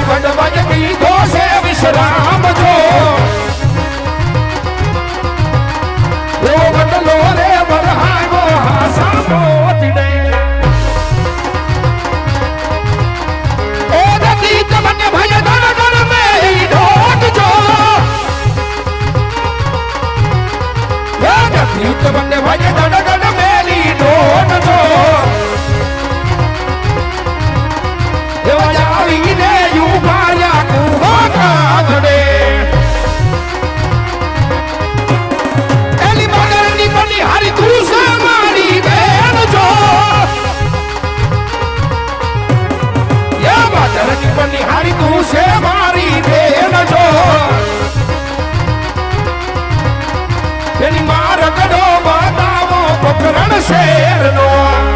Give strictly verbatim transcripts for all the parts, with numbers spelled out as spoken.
बनवज कीधो से विश्राम जो वो बदलो रे बरहानो हासा मोतड़े ओ गीत मन भय धन धन में ही ढोट जो वो गीत मन भय धन धन में ही ढोट जो ने यू पाया कुहोटा धड़े एली मगर नी बनी हरी तू से मारी बहन जो ये मगर नी बनी हरी तू से मारी बहन जो एली मार कड़ो बतावो पकड़न शेर नो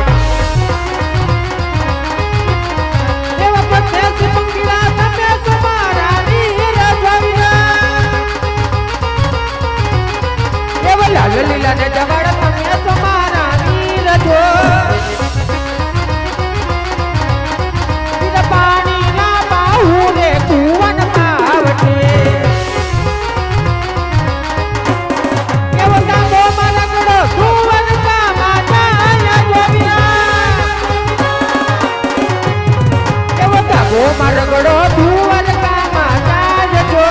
લીલા ને જગડ તમે તમારા નીરજો લીલા પાણી ના બાહુ રે કુવન પાવટે કેવો ગામો મારગડો કુવન કા માતા જોવિયા કેવો ગામો મારગડો કુવન કા માતા જો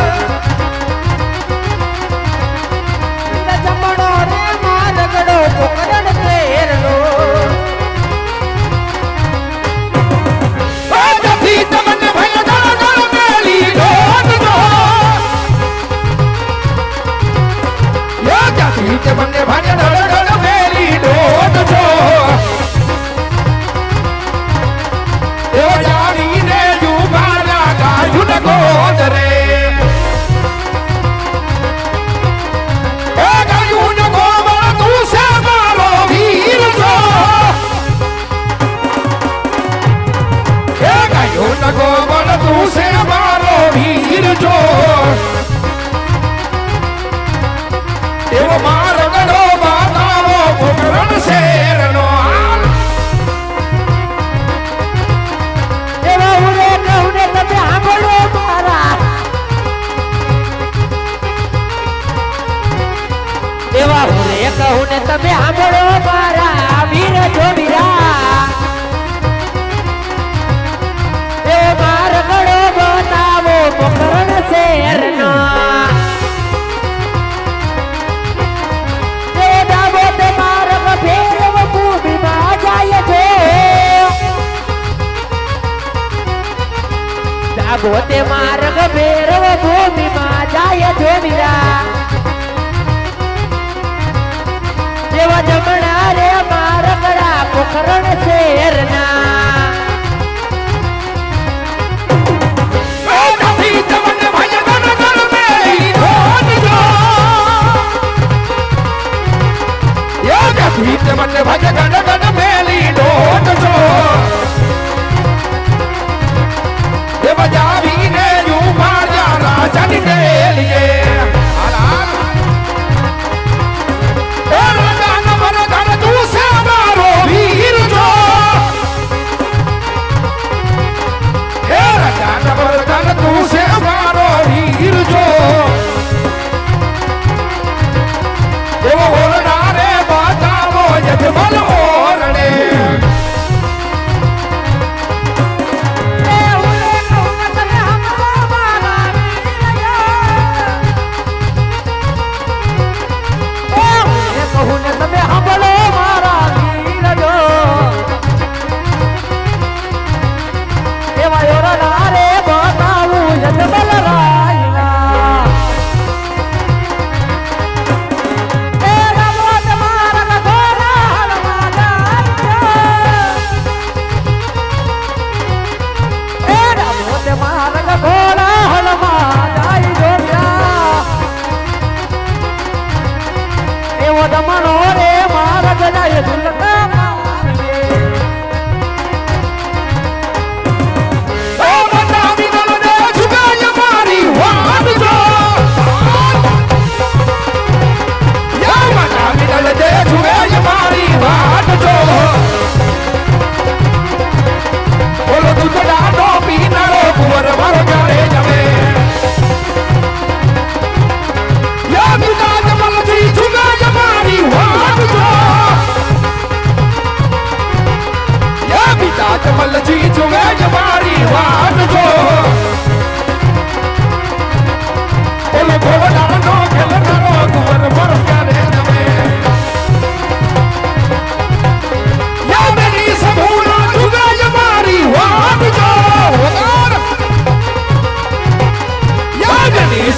પોકરણ તેરનો ઓ દફી તમન ભય દળ દળ મેલી ઢોટ જો યો દફી તમન ભય દળ દળ મેલી ઢોટ જો ઓ જાની ને યુ મારા ગાયું ન ગોદ રે गोबल तू से मारो वीर जो एवो मार गड़ो बतावो पोकरण शेर नो एवो उरे कहने तबे आंगलो मारा एवा उरे कहने तबे आंगलो मारा वीर जो वीरा मार गड़ो बतावो पोकरण शेरना दाबो ते मार्ग फेरव भूमि में जाय छे दाबो ते मार्ग फेरव भूमि में जाय छे मीरा देवा जमना रे मारगड़ा पोकरण शेरना मन भज गण गण मेली ढोट जो ये बजावी ने यूं मारा राजन के लिए राजा नमन धन तू से मारो वीर जो हे राजा नमन धन तू से मारो वीर जो ये वो बोलना रे यजमल ओरणे ए उले कहत हमरो मारा वीर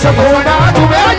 સગોડા જુએ